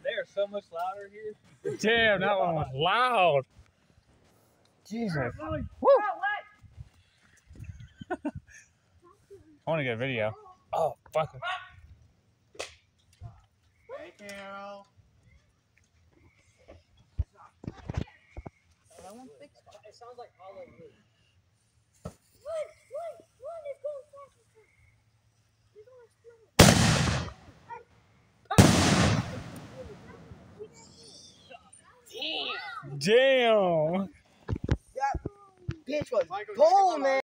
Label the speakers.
Speaker 1: They are so much louder here.
Speaker 2: Damn, that one was loud. Jesus. Woo. I want to get a video. Oh, fuck it.
Speaker 1: Thank you. It sounds like hollow wood.
Speaker 3: Run is going fast.
Speaker 2: Damn.
Speaker 4: That bitch was bold, man.